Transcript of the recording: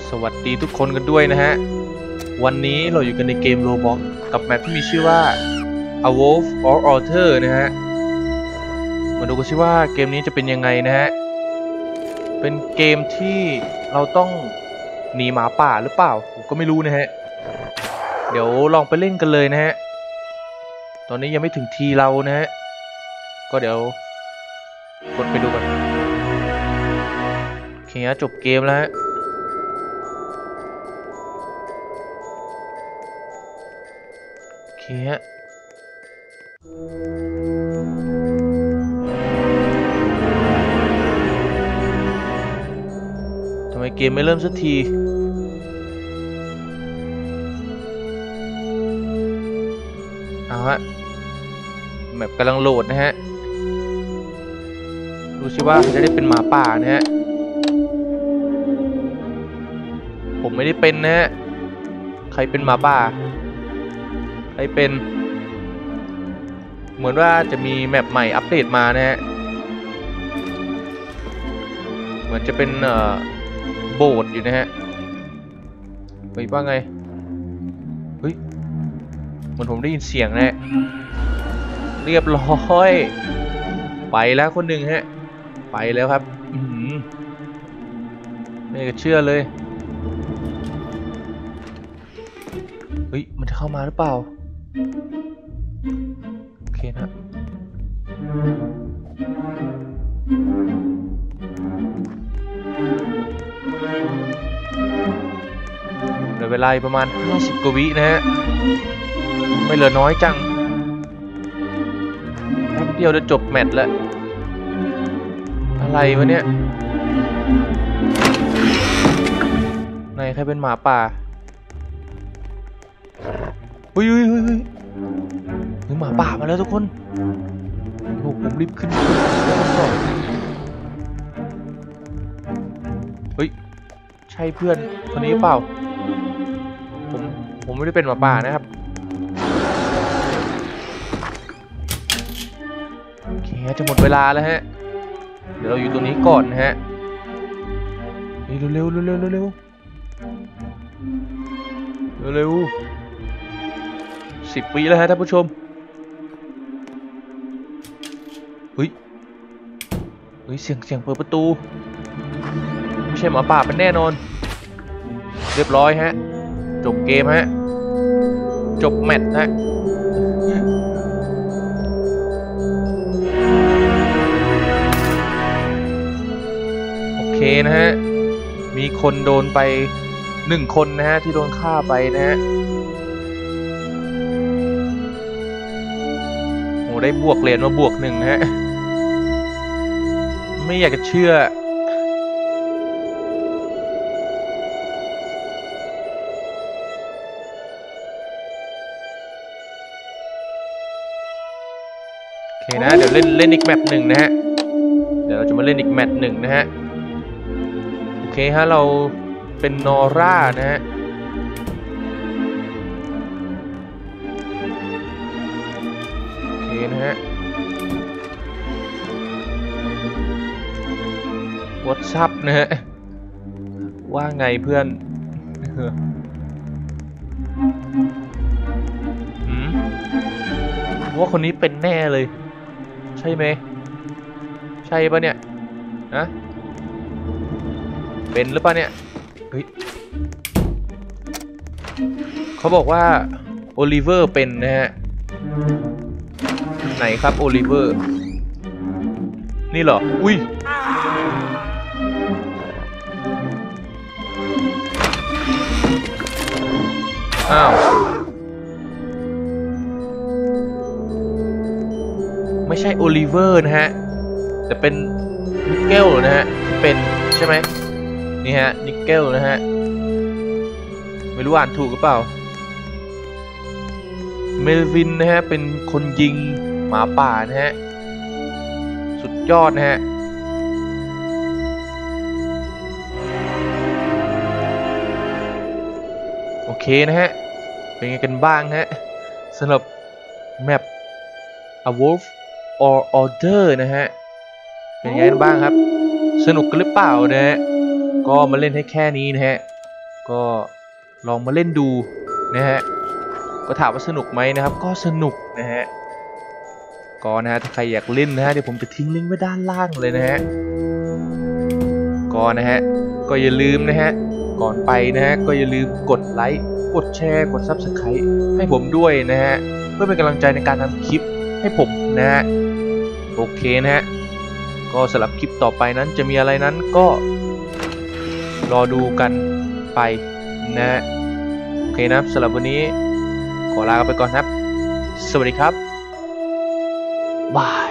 สวัสดีทุกคนกันด้วยนะฮะวันนี้เราอยู่กันในเกม Roblox กับแมปที่มีชื่อว่า A Wolf or Alter นะฮะมาดูกันสิว่าเกมนี้จะเป็นยังไงนะฮะเป็นเกมที่เราต้องหนีหมาป่าหรือเปล่าผมก็ไม่รู้นะฮะเดี๋ยวลองไปเล่นกันเลยนะฮะตอนนี้ยังไม่ถึงทีเรานะฮะก็เดี๋ยวกดไปดูกันโอเคจบเกมแล้วฮะโอเคฮะทำไมเกมไม่เริ่มสักทีเอาฮะแมปกำลังโหลดนะฮะดูสิว่าจะได้เป็นหมาป่านะฮะผมไม่ได้เป็นนะฮะใครเป็นหมาป่าใครเป็นเหมือนว่าจะมีแมปใหม่อัปเดตมานะฮะเหมือนจะเป็นโบสถ์อยู่นะฮะเฮ้ยว่าไงเฮ้ยเหมือนผมได้ยินเสียงนะฮะเรียบร้อยไปแล้วคนหนึ่งฮะไปแล้วครับไม่เชื่อเลยเฮ้ยมันจะเข้ามาหรือเปล่าโอเคนะเหลือเวลาประมาณ50 กว่าวินะฮะไม่เหลือน้อยจังแป๊บเดียวจะจบแมตช์แล้วอะไรวะเนี่ยไหนใครเป็นหมาป่าเฮ้ยหมาป่ามาแล้วทุกคนโอ้ผมรีบขึ้นก่อนเฮ้ยใช่เพื่อนคนนี้เปล่าผมไม่ได้เป็นหมาป่านะครับโอเคจะหมดเวลาแล้วฮะเดี๋ยวเราอยู่ตรงนี้ก่อนนะฮะเร็ว10 วิแล้วฮะท่านผู้ชมเฮ้ยเสียงเปิดประตูไม่ใช่หมาป่าเป็นแน่นอนเรียบร้อยฮะจบเกมฮะจบแมตช์ฮะโอเคนะฮะมีคนโดนไป1 คนนะฮะที่โดนฆ่าไปนะฮะโอ้ได้บวกเหรียญมาบวก1ฮะไม่อยากจะเชื่อโอเคนะเดี๋ยวเล่นอีกแมปหนึ่งนะฮะเดี๋ยวเราจะมาเล่นอีกแมตช์หนึ่งนะฮะโอเคฮะเราเป็นนอร่านะฮะโอเคนะฮะWhatsApp นะฮะว่าไงเพื่อนว่าคนนี้เป็นแน่เลยใช่ไหมใช่ปะเนี่ยนะเป็นหรือปะเนี่ยเฮ้ยเขาบอกว่าโอลิเวอร์เป็นนะฮะไหนครับโอลิเวอร์นี่เหรออุ้ยอ้าวไม่ใช่โอลิเวอร์นะฮะแต่เป็นนิกเกลนะฮะที่เป็นใช่ไหมนี่ฮะนิกเกลนะฮะไม่รู้อ่านถูกหรือเปล่าเมลวินนะฮะเป็นคนยิงหมาป่านะฮะสุดยอดนะฮะโอเคนะฮะเป็นไงกันบ้างฮะสำหรับแมป A Wolf or Alter นะฮะเป็นไงกันบ้างครับสนุกกันหรือเปล่านะฮะก็มาเล่นให้แค่นี้นะฮะก็ลองมาเล่นดูนะฮะก็ถามว่าสนุกไหมนะครับก็สนุกนะฮะก็นะฮะถ้าใครอยากเล่นนะฮะเดี๋ยวผมจะทิ้งลิงก์ไว้ด้านล่างเลยนะฮะก็นะฮะก็อย่าลืมนะฮะก่อนไปนะฮะก็อย่าลืมกดไลค์กดแชร์กด Subscribe ให้ผมด้วยนะฮะเพื่อเป็นกำลังใจในการทำคลิปให้ผมนะฮะโอเคนะฮะก็สำหรับคลิปต่อไปนั้นจะมีอะไรนั้นก็รอดูกันไปนะฮะโอเคนะครับสำหรับวันนี้ขอลาไปก่อนครับสวัสดีครับบาย